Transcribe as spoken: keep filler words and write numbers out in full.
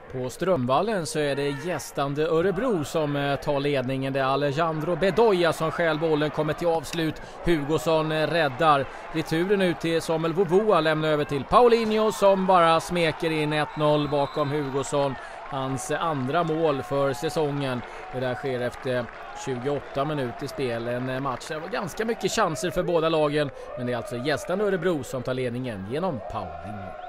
På Strömvallen så är det gästande Örebro som tar ledningen. Det är Alejandro Bedoya som stjäl bollen, kommer till avslut. Hugosson räddar. Returen ut till Samuel Vovoa, lämnar över till Paulinho som bara smeker in ett noll bakom Hugosson. Hans andra mål för säsongen. Det där sker efter tjugoåtta minuter i spel. En match det var ganska mycket chanser för båda lagen. Men det är alltså gästande Örebro som tar ledningen genom Paulinho.